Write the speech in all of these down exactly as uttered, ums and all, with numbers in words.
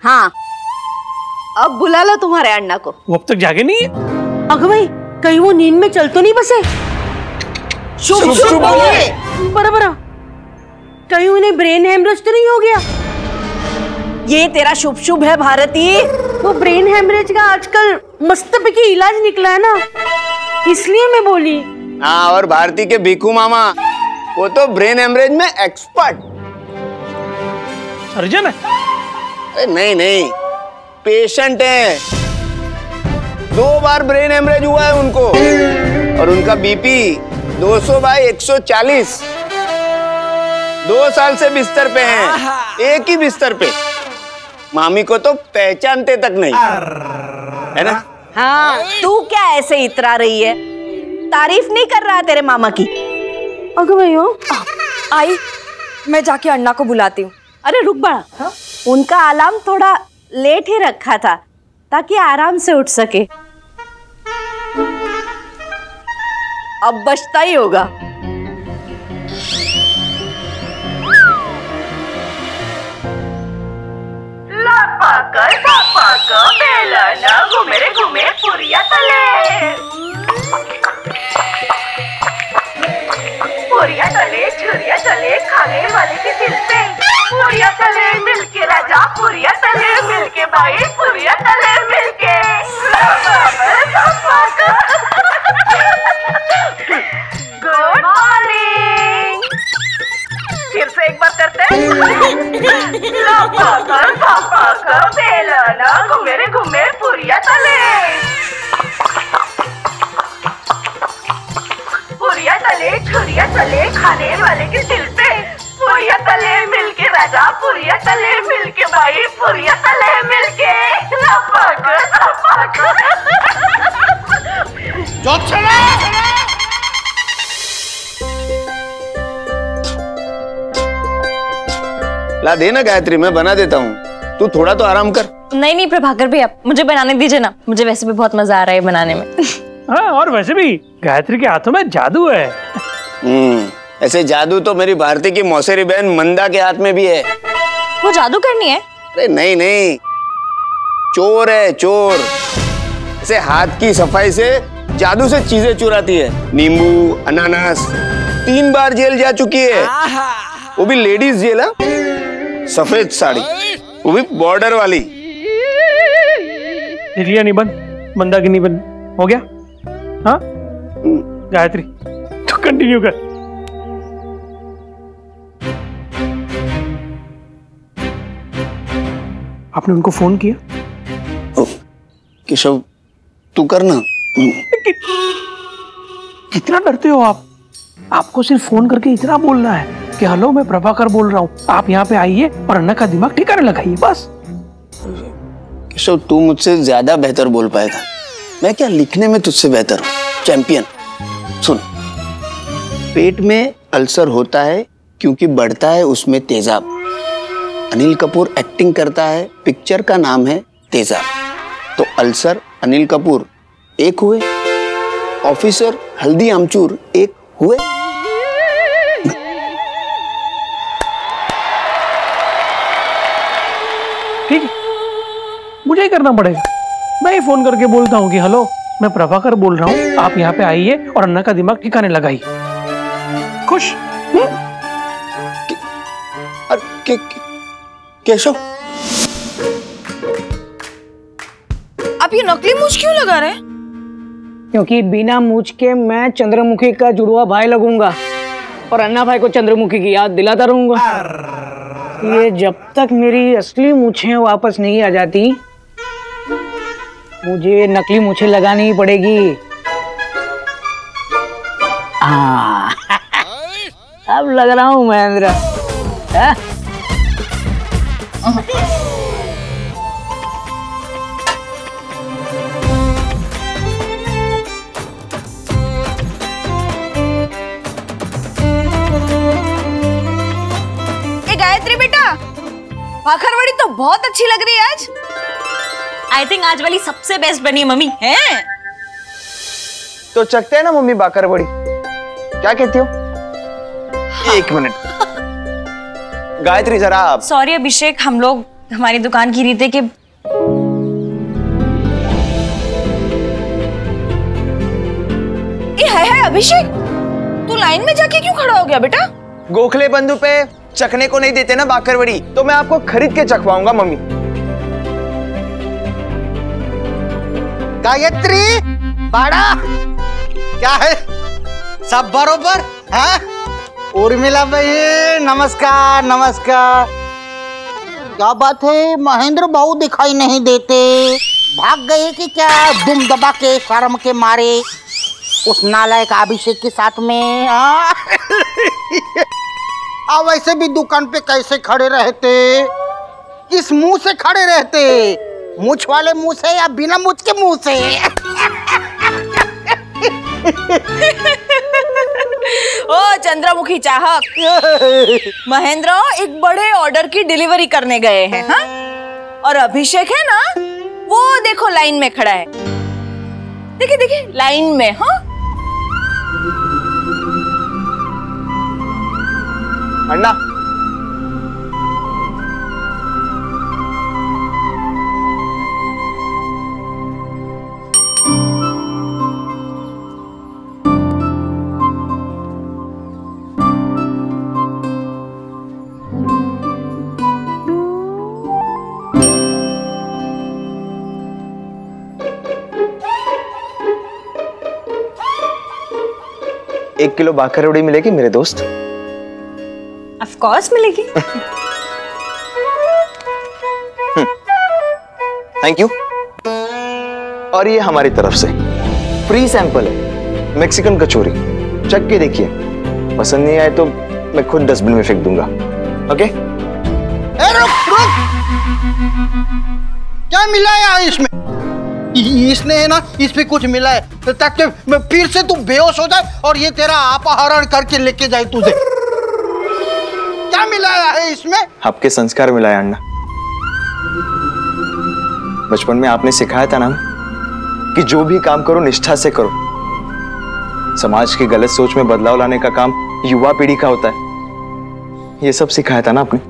हाँ, अब बुला लो तुम्हारे अण्णा को। वो अब तक जागे नहीं है? अगर भाई कहीं वो नींद में चल तो नहीं बसे? शुभ शुभ बोलिए। बराबर, कहीं उन्हें ब्रेन हेमरेज तो नहीं हो गया? ये तेरा शुभ शुभ है भारती। वो ब्रेन हेमरेज का आजकल मस्तपैकी इलाज निकला है ना, इसलिए मैं बोली। हाँ, और भारती के भीखू मामा वो तो ब्रेन हेमरेज में एक्सपर्ट। सर्जन है? अरे नहीं नहीं, पेशेंट है। दो बार ब्रेन हेमरेज हुआ है उनको, और उनका बीपी दो सौ बाई एक सौ चालीस। दो साल से बिस्तर पे हैं, एक ही बिस्तर पे। मामी को तो पहचानते तक नहीं, है ना? हाँ, तू क्या ऐसे इतरा रही है? तारीफ नहीं कर रहा तेरे मामा की? अगर भाई हो आई, मैं जाके अण्णा को बुलाती हूँ। अरे रुक बड़ा, हाँ? उनका अलार्म थोड़ा लेट ही रखा था ताकि आराम से उठ सके। अब बचता ही होगा। लापाकर सापाकर बेलना घूमे रे घूमे पुरिया तले, पुरिया तले छुरिया तले खाने वाले के दिल पे। पुरिया तले मिलके राजा, पुरिया तले मिलके भाई, पुरिया तले मिलके। Good morning. फिर से एक बार करते हैं। लापाकर सापाकर बेलना घूमे रे घूमे पुरिया तले, पुरिया तले छुरिया तले खाने वाले के दिल पे। पुरिया तले मिलके राजा, पुरिया तले मिलके भाई, पुरिया तले मिलके। लापाकर सापाकर। जो चला ला देना गायत्री, मैं बना देता हूँ। तू थोड़ा तो आराम कर। नहीं नहीं प्रभाकर भैया, मुझे बनाने दीजिए ना, मुझे वैसे भी बहुत मजा आ रहा है बनाने में। हाँ, और वैसे भी गायत्री के हाथों में जादू है। हम्म, ऐसे जादू तो मेरी भारती की मौसेरी बहन मंदा के हाथ में भी है। वो जादू करनी है? अरे नहीं नहीं, चोर है चोर। ऐसे हाथ की सफाई से जादू से चीजें चुराती है। नींबू, अनानास, तीन बार जेल जा चुकी है। वो भी लेडीज जेल है। सफेद साड़ी, वो भी बॉर्डर वाली। लिया नहीं बंद, मंदा की नहीं बंद हो गया। हाँ गायत्री, तो कंटिन्यू कर। आपने उनको फोन किया? केशव तू करना। कि, कितना डरते हो आप? आपको सिर्फ फोन करके इतना बोलना है कि हेलो मैं प्रभाकर बोल रहा हूँ, आप यहाँ पे आइए और अन्ना का दिमाग ठिकाने लगाइए, बस। केशव तू मुझसे ज्यादा बेहतर बोल पाएगा। मैं क्या लिखने में तुझसे बेहतर हूँ, चैंपियन। सुन, पेट में अल्सर होता है क्योंकि बढ़ता है उसमें तेजाब। अनिल कपूर एक्टिंग करता है, पिक्चर का नाम है तेजाब। तो अल्सर अनिल कपूर एक हुए, ऑफिसर हल्दी आमचूर एक हुए। ठीक है, मुझे ही करना पड़ेगा। मैं ही फोन करके बोलता हूँ कि हेलो मैं प्रभाकर बोल रहा हूँ, आप यहाँ पे आइए और अन्ना का दिमाग ठिकाने लगाइए। खुश? के, केशव आप ये नकली मूंछ क्यों लगा रहे हैं? क्योंकि बिना मूछ के मैं चंद्रमुखी का जुड़वा भाई लगूंगा और अन्ना भाई को चंद्रमुखी की याद दिलाता रहूंगा। ये जब तक मेरी असली मूछें वापस नहीं आ जाती, मुझे नकली मूछें लगानी ही पड़ेगी। हाँ अब लग रहा हूँ महेंद्र। गायत्री बेटा, भाखरवड़ी तो बहुत अच्छी लग रही है आज। आई थिंक आज वाली सबसे बेस्ट बनी है मम्मी। है तो चखते हैं ना मम्मी भाखरवड़ी, क्या कहती हो? एक मिनट गायत्री जरा आप। सॉरी अभिषेक, हम लोग हमारी दुकान की रीत है कि ये है है अभिषेक, तू लाइन में जाके क्यों खड़ा हो गया बेटा? गोखले बंधु पे चखने को नहीं देते ना बाकरवड़ी, तो मैं आपको खरीद के चखवाऊंगा मम्मी। गायत्री, बाड़ा, क्या है? सब बरोबर है? उर्मिला भाई नमस्कार नमस्कार। क्या बात है, महेंद्र भाऊ दिखाई नहीं देते, भाग गए कि क्या दुम दबा के शर्म के मारे उस नालायक अभिषेक के साथ में? अब वैसे भी दुकान पे कैसे खड़े रहते, किस मुंह से खड़े रहते, मूछ वाले मुंह से या बिना मूछ के मुंह से? ओ चंद्रमुखी चाहक, महेंद्र एक बड़े ऑर्डर की डिलीवरी करने गए हैं, हाँ? और अभिषेक है ना, वो देखो लाइन में खड़ा है, देखिए देखिए लाइन में। हाँ अन्ना, एक किलो बाकरवड़ी मिलेगी मेरे दोस्त? ऑफ कोर्स मिलेगी। Thank you. और ये हमारी तरफ से फ्री सैंपल है, मैक्सिकन कचौरी, चख के देखिए, पसंद नहीं आए तो मैं खुद डस्टबिन में फेंक दूंगा। ओके? ए, रुक, रुक। क्या मिलाया है इसमें? इसने है ना, इस पे कुछ मिला है ताकि फिर से तू बेहोश हो जाए और ये तेरा अपहरण करके लेके जाए तुझे। क्या मिलाया है इसमें? आपके संस्कार मिलाया अन्ना। बचपन में आपने सिखाया था ना कि जो भी काम करो निष्ठा से करो। समाज की गलत सोच में बदलाव लाने का काम युवा पीढ़ी का होता है, ये सब सिखाया था ना आपने।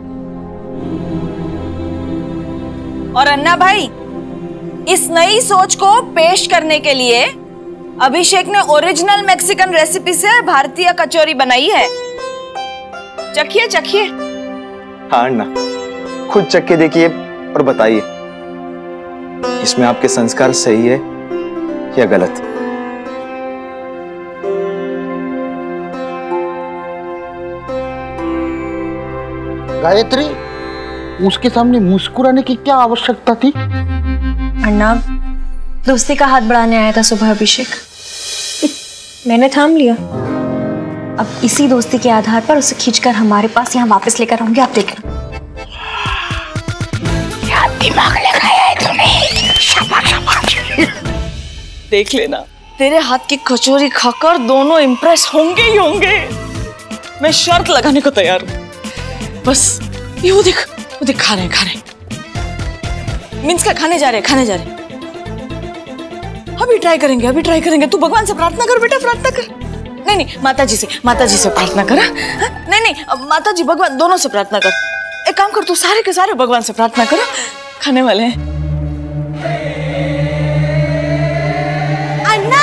और अन्ना भाई, इस नई सोच को पेश करने के लिए अभिषेक ने ओरिजिनल मैक्सिकन रेसिपी से भारतीय कचौरी बनाई है। चखिए चखिए। हाँ अन्ना, खुद चख के देखिए और बताइए इसमें आपके संस्कार सही है या गलत। गायत्री, उसके सामने मुस्कुराने की क्या आवश्यकता थी? अन्ना, दोस्ती का हाथ बढ़ाने आया था सुबह अभिषेक, मैंने थाम लिया। अब इसी दोस्ती के आधार पर उसे खींचकर हमारे पास यहाँ वापस लेकर आऊंगी, आप देखना। क्या दिमाग लगाया है तूने? शाबाश शाबाश। देख लेना, तेरे हाथ की कचौरी खाकर दोनों इंप्रेस होंगे ही होंगे। मैं शर्त लगाने को तैयार हूँ। बस ये वो देख, वो देख खा रहे हैं, खा रहे हैं। मीन्स का खाने जा रहे हैं, खाने जा रहे हैं। अभी ट्राई करेंगे, अभी ट्राई करेंगे। तू भगवान से प्रार्थना कर बेटा, प्रार्थना कर। नहीं नहीं, माता जी से, माता जी से प्रार्थना कर। नहीं नहीं, माता जी भगवान दोनों से प्रार्थना कर। एक काम कर, तू सारे के सारे भगवान से प्रार्थना कर, खाने वाले हैं। अन्ना,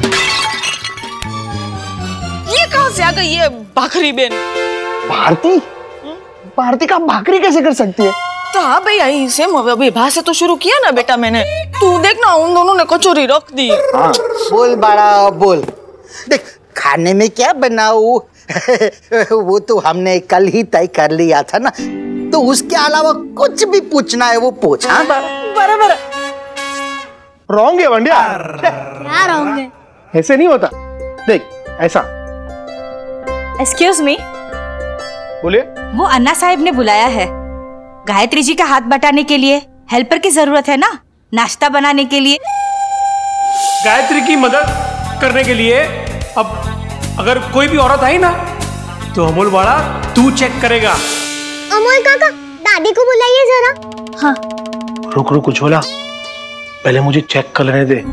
ये कहां से आ गई ये भाखरी बेन? भारती? भारती का भाखरी कैसे कर सकती है? तो हाँ भाई, आई से विवाह से तो शुरू किया ना बेटा मैंने। तू देख ना, उन दोनों ने कचौरी रख दी। हाँ, बोल बड़ा बोल। देख, खाने में क्या बनाऊं वो तो हमने कल ही तय कर लिया था ना, तो उसके अलावा कुछ भी पूछना है वो पूछ। हाँ बराबर। रॉन्ग है वंड्या। क्या रॉन्ग है? ऐसे नहीं होता, देख ऐसा। एक्सक्यूज मी, बोलिए। वो अन्ना साहब ने बुलाया है गायत्री जी का हाथ बटाने के लिए। हेल्पर की जरूरत है ना, नाश्ता बनाने के लिए। गायत्री की मदद करने के लिए अब अगर कोई भी औरत आई ना तो अमोल वाला तू चेक करेगा। अमोल काका, दादी को बुलाइए जरा। हाँ। रुक रुक उज्ज्वला, पहले मुझे चेक कर लेने दे।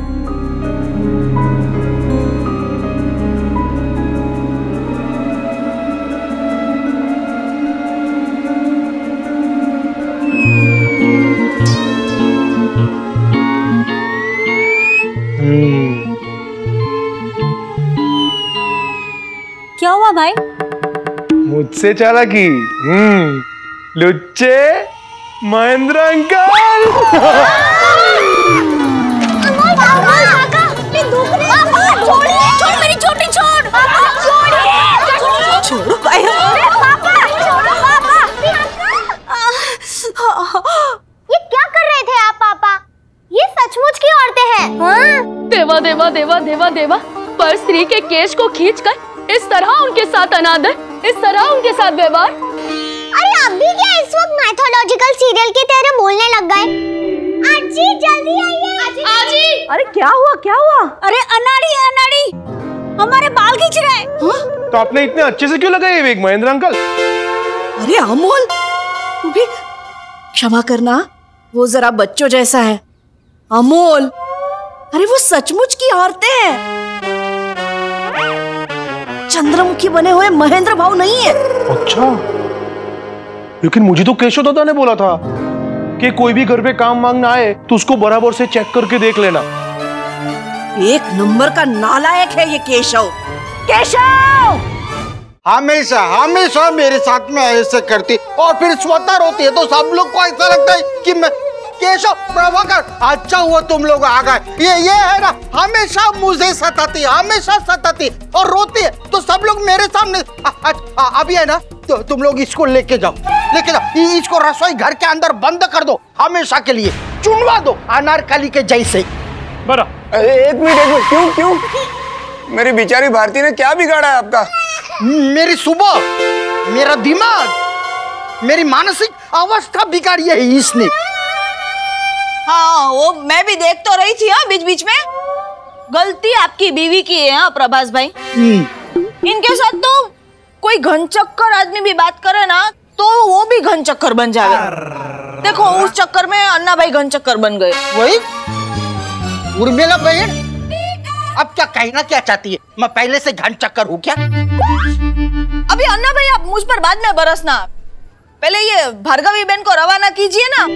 भाई? मुझसे चालाकी? हम्म, लुच्चे महेंद्र अंकल। छोड़ मेरी छोटी छोड़। छोड़ो भाई। ये क्या कर रहे थे आप पापा? ये सचमुच की औरतें हैं। हाँ? देवा देवा देवा देवा देवा, पर स्त्री के केश को खींचकर इस तरह उनके साथ अनादर, इस तरह उनके साथ व्यवहार। अरे आप भी क्या इस वक्त माइथोलॉजिकल सीरियल की तरह बोलने लग गए? आजी जल्दी आइए। आजी। अरे क्या हुआ क्या हुआ? अरे अनाड़ी अनाड़ी, हमारे बाल खींच रहे हैं। तो आपने इतने अच्छे से क्यों लगाए विग महेंद्र अंकल? अरे अमोल, तू भी क्षमा करना, वो जरा बच्चों जैसा है। अमोल, अरे वो सचमुच की औरतें हैं, चंद्रमुखी बने हुए महेंद्र भाव नहीं है। अच्छा, लेकिन मुझे तो केशव दादा ने बोला था कि कोई भी घर पे काम मांगना आए तो उसको बराबर से चेक करके देख लेना। एक नंबर का नालायक है ये केशव। केशव हमेशा हमेशा मेरे साथ में ऐसे करती और फिर स्वतः रोती है, तो सब लोग को ऐसा लगता है कि मैं केशव प्रभाकर, अच्छा हुआ तुम लोग आ गए। ये ये है ना, हमेशा मुझे सताती, हमेशा सताती और रोती है, तो सब लोग मेरे सामने आ, आ, आ, अभी है ना, तो तुम लोग इसको लेके जाओ, लेके जाओ, इसको रसोई घर के अंदर बंद कर दो, हमेशा के लिए चुनवा दो अनारकली के जैसे। बरा, एक मिनट एक मिनट, क्यों क्यों मेरी बेचारी भारती ने क्या बिगाड़ा है आपका? मेरी सुबह, मेरा दिमाग, मेरी मानसिक अवस्था बिगाड़ी है इसने। हाँ, वो मैं भी देख तो रही थी। हाँ, बीच बीच में गलती आपकी बीवी की है। हाँ प्रभास भाई, इनके साथ तो कोई घनचक्कर आदमी भी बात करे ना तो वो भी घनचक्कर बन जावे। देखो उस चक्कर में अन्ना भाई घनचक्कर बन गए। वही उर्मिला बहन, अब क्या कहना क्या चाहती है? मैं पहले से घनचक्कर हूँ क्या? अभी अन्ना भाई आप मुझ पर बाद में बरसना, पहले ये भार्गवी बहन को रवाना कीजिए ना,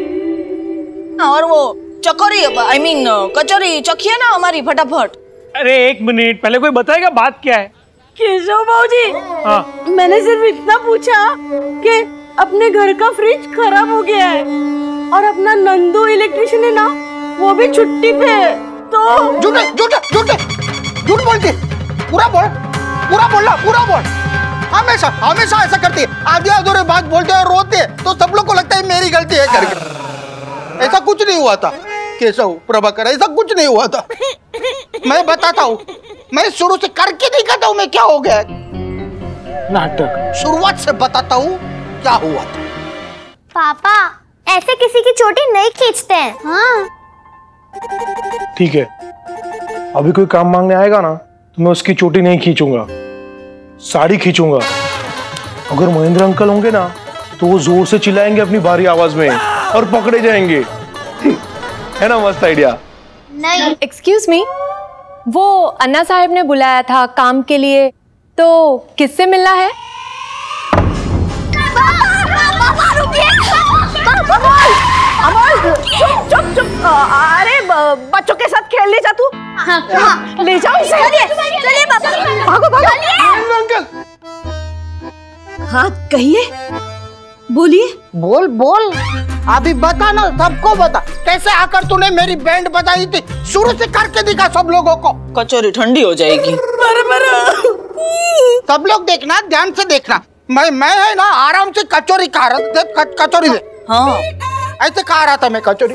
और वो चकोरी आई मीन कचौरी चखिए ना हमारी फटाफट। अरे एक मिनट, पहले कोई बताएगा बात क्या है? केशव भाऊजी, हाँ, मैंने सिर्फ इतना पूछा कि अपने घर का फ्रिज खराब हो गया है और अपना नंदू इलेक्ट्रिशियन है ना, वो भी छुट्टी पे है। तो झूठे झूठे झूठे झूठ बोलती, पूरा बोल, पूरा बोलना, पूरा बोल। हमेशा हमेशा ऐसा करती है, आधी अधूरे बात बोलते हैं और रोते हैं, तो सब लोग को लगता है मेरी गलती है करके। ऐसा कुछ नहीं हुआ था केशव प्रभाकर, ऐसा कुछ नहीं हुआ था। मैं बताता हूँ, मैं शुरू से करके दिखाता हूँ मैं क्या हो गया। नाटक शुरुआत से बताता हूँ क्या हुआ था। पापा ऐसे किसी की चोटी नहीं खींचते हैं। हाँ ठीक है, अभी कोई काम मांगने आएगा ना तो मैं उसकी चोटी नहीं खींचूंगा, साड़ी खींचूंगा। अगर महेंद्र अंकल होंगे ना तो वो जोर से चिल्लाएंगे अपनी भारी आवाज में और पकड़े जाएंगे। है ना मस्त आइडिया? नहीं। एक्सक्यूज मी, वो अन्ना साहब ने बुलाया था काम के लिए, तो किससे मिलना है? अमोल चुप चुप चुप, अरे बच्चों के साथ खेलने जा तू। हाँ, हाँ, ले जाओ इसे। चलिए पापा, भागो भागो। अंकल, हाँ कहिए, बोलिए। बोल बोल, अभी बता ना, सबको बता कैसे आकर तूने मेरी बैंड बजाई थी, शुरू से करके दिखा सब लोगों को। कचौरी ठंडी हो जाएगी। सब लोग देखना, ध्यान से देखना, मैं मैं है ना आराम से कचौरी खा रहा था, कचौरी ले। हाँ ऐसे खा रहा था मैं कचौरी।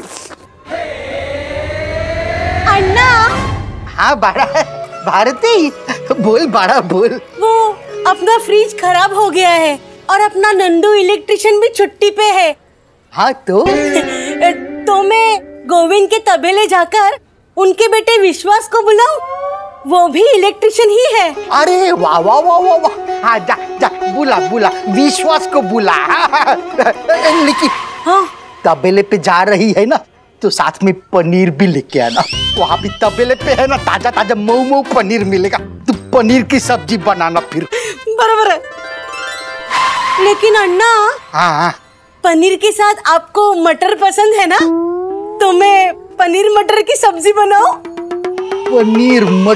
अन्ना। हाँ बड़ा भारती, बोल बड़ा बोल। वो अपना फ्रिज खराब हो गया है और अपना नंदू इलेक्ट्रिशियन भी छुट्टी पे है। हाँ तो तो मैं गोविंद के तबेले जाकर उनके बेटे विश्वास को बुलाऊं, वो भी इलेक्ट्रिशियन ही है। अरे वाह वाह वाह वाह वाह, हाँ जा जा, बुला बुला विश्वास को बुला। लेकिन हाँ, तबेले पे जा रही है ना तो साथ में पनीर भी लेके आना, वहाँ भी तबेले पे है ना ताजा ताजा मऊ मऊ पनीर मिलेगा, तो पनीर की सब्जी बनाना फिर। बराबर है। लेकिन अन्ना, हाँ पनीर के साथ आपको मटर पसंद है ना, तो मैं पनीर मटर की सब्जी बनाऊं? पनीर मटर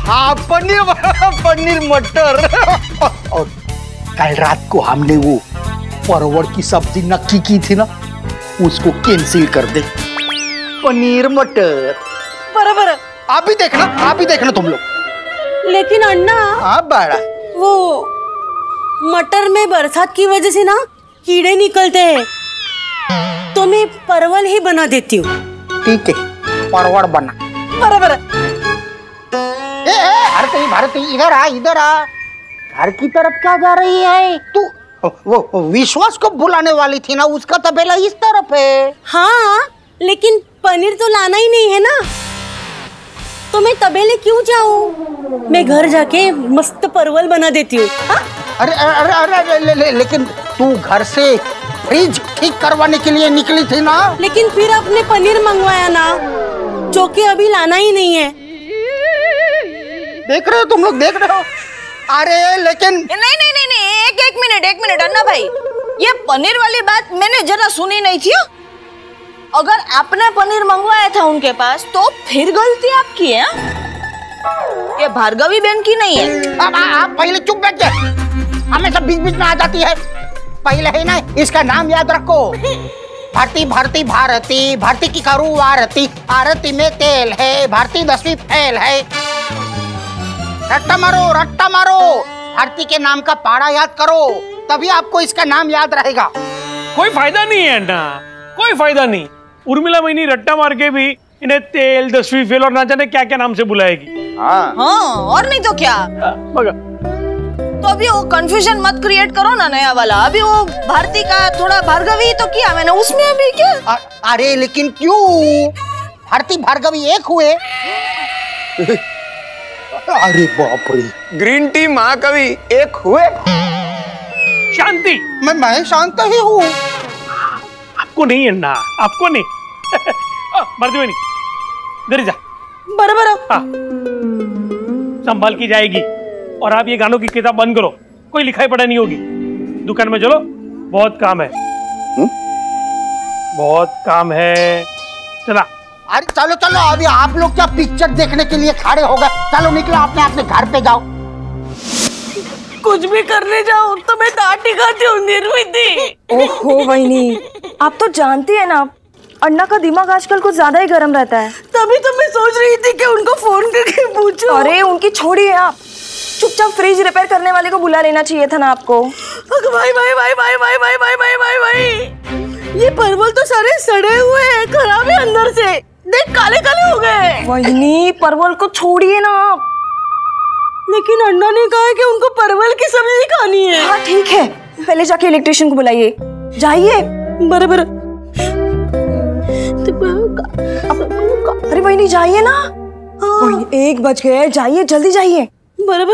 हाँ पनीर पनीर मटर। और कल रात को हमने वो परवल की सब्जी नक्की की थी ना, उसको कैंसिल कर दे। पनीर मटर बराबर। आप भी देखना, आप भी देखना तुम लोग। लेकिन अन्ना, हाँ बड़ा, वो मटर में बरसात की वजह से ना कीड़े निकलते हैं, तो मैं परवल ही बना देती हूँ। ठीक है, परवल बना। बराबर। ए, ए, भारती भारती इधर आ, इधर आ। घर की तरफ क्या जा रही है तू? वो विश्वास को बुलाने वाली थी ना, उसका तबेला इस तरफ है। हाँ, लेकिन पनीर तो लाना ही नहीं है ना, तो मैं तबेले क्यों जाऊँ? मैं घर जाके मस्त परवल बना देती हूँ। अरे अरे अरे, अरे ले, ले, लेकिन तू घर से फ्रिज ठीक करवाने के लिए निकली थी ना। लेकिन फिर आपने पनीर मंगवाया ना, जो कि अभी लाना ही नहीं है। देख रहे हो तुम लोग, देख रहे हो? अरे लेकिन नहीं नहीं नहीं नहीं, एक एक मिनट एक मिनट अन्ना भाई, ये पनीर वाली बात मैंने जरा सुनी नहीं थी। अगर आपने पनीर मंगवाया था उनके पास, तो फिर गलती आपकी है। ये भार्गवी बहन की नहीं है। अब आप पहले चुप बैठ जाए, हमेशा बीच बीच में आ जाती है। पहले है ना, इसका नाम याद रखो। भारती भारती भारती भारती की करूँ आरती, आरती में तेल है, भारती दसवीं फेल है। रट्टा मारो रट्टा मारो, भारती के नाम का पाड़ा याद करो, तभी आपको इसका नाम याद रहेगा। कोई फायदा नहीं है ना, कोई फायदा नहीं। उर्मिला बहनी रट्टा मार के भी इन्हें तेल, दसवीं फेल और ना जाने क्या क्या नाम से बुलाएगी। हाँ हाँ, और नहीं तो क्या। मगर तो अभी वो कंफ्यूजन मत क्रिएट करो ना नया वाला। अभी वो भारती का थोड़ा भार्गवी तो किया मैंने, उसमें अभी क्या। आ, अरे लेकिन क्यों भारती भार्गवी एक हुए? अरे बाप रे, ग्रीन टी महाकवि एक हुए। शांति। मैं मैं शांत ही हूँ। आपको नहीं है ना, आपको नहीं। भारती बहनी इधर जा। बराबर। हाँ, संभाल की जाएगी। और आप ये गानों की किताब बंद करो, कोई लिखाई पढ़ाई नहीं होगी। दुकान में चलो, बहुत काम है। हुँ? बहुत काम है, चला। अरे चलो चलो, अभी आप लोग क्या पिक्चर देखने के लिए खड़े हो गए? चलो निकलो, अपने अपने घर पे जाओ। कुछ भी करने जाओ तो मैं डांटी खाती हूँ निर्मिति। ओहो वहीनी, आप तो जानती है ना, अन्ना का दिमाग आजकल कुछ ज्यादा ही गर्म रहता है। तभी तो मैं सोच रही थी कि उनको फोन करके पूछूं। अरे उनकी छोड़िए आप, चुपचाप फ्रिज रिपेयर करने वाले को बुला लेना चाहिए था ना आपको। भाई भाई भाई भाई भाई भाई भाई भाई भाई भाई, ये परवल तो सारे सड़े हुए हैं, खराब है अंदर से, देख काले काले हो गए। वहीनी, परवल को छोड़िए ना आप। लेकिन अन्ना ने कहा है कि उनको परवल की सब्जी खानी है। हाँ ठीक है, पहले जाके इलेक्ट्रिशियन को बुलाइए, जाइए। बराबर। अरे वहीनी जाइए ना। हाँ। एक बज गए, जाइए जल्दी जाइए। बराबर।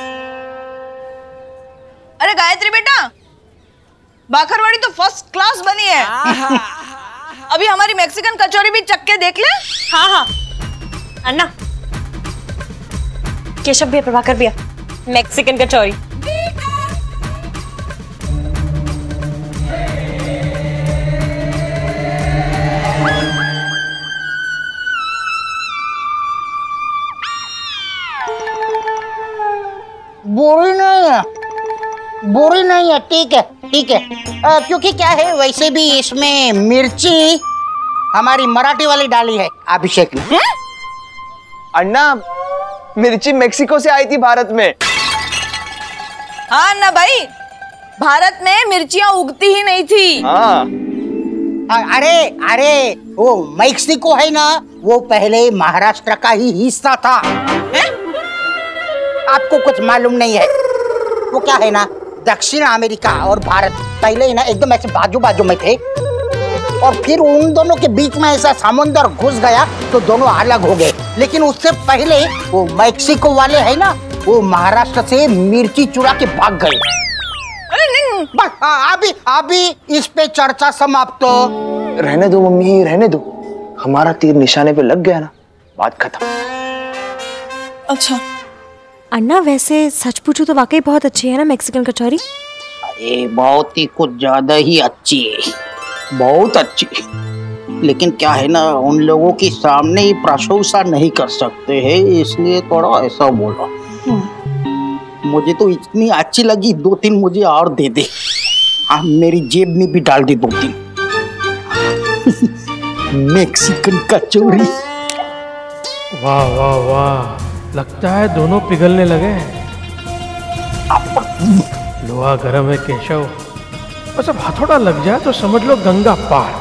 अरे गायत्री बेटा, भाखरवाड़ी तो फर्स्ट क्लास बनी है। अभी हमारी मैक्सिकन कचौरी भी चख के देख ले। हाँ हाँ अन्ना, केशव भैया, प्रभाकर भैया, मैक्सिकन कचौरी। बुरी नहीं है, बुरी नहीं है, ठीक है ठीक है। आ, क्योंकि क्या है, वैसे भी इसमें मिर्ची हमारी मराठी वाली डाली है अभिषेक ने। अन्ना, मिर्ची मेक्सिको से आई थी भारत में। हाँ ना भाई, भारत में मिर्चियां उगती ही नहीं थी। हाँ। अरे अरे, वो मेक्सिको है ना, वो पहले महाराष्ट्र का ही हिस्सा था। है? आपको कुछ मालूम नहीं है? वो क्या है ना, दक्षिण अमेरिका और भारत पहले ना एकदम ऐसे बाजू बाजू में थे, और फिर उन दोनों के बीच में ऐसा समुद्र घुस गया तो दोनों अलग हो गए। लेकिन उससे पहले वो मैक्सिको वाले है ना, वो महाराष्ट्र से मिर्ची चुरा के भाग गए। बस अभी अभी इस पे चर्चा समाप्त। रहने दो मम्मी, रहने दो, हमारा तीर निशाने पे लग गया ना, बात खत्म। अच्छा अन्ना, वैसे सच पूछूं तो वाकई बहुत अच्छी है ना मैक्सिकन कचौरी। अरे बहुत ही कुछ ज्यादा ही अच्छी है, बहुत अच्छी। लेकिन क्या है ना, उन लोगों के सामने ही प्रशंसा नहीं कर सकते हैं, इसलिए थोड़ा ऐसा बोला। मुझे तो इतनी अच्छी लगी, दो तीन मुझे और दे दे। हाँ, मेरी जेब में भी डाल दे दो तीन। मैक्सिकन कचौरी। वाह वाह वाह, लगता है दोनों पिघलने लगे। लोहा गर्म है केशव, बस अब हथौड़ा लग जाए तो समझ लो गंगा पार।